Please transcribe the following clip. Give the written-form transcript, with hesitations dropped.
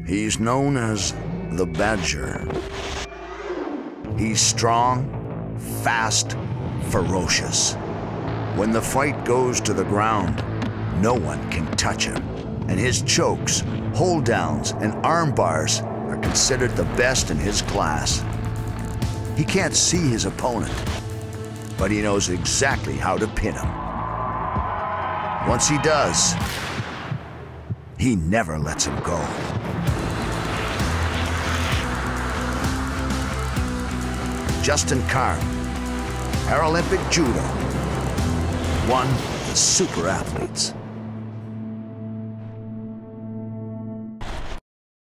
He's known as the Badger. He's strong, fast, ferocious. When the fight goes to the ground, no one can touch him. And his chokes, hold downs, and arm bars are considered the best in his class. He can't see his opponent, but he knows exactly how to pin him. Once he does, he never lets him go. Justin Karn, Paralympic Judo, one of the super athletes.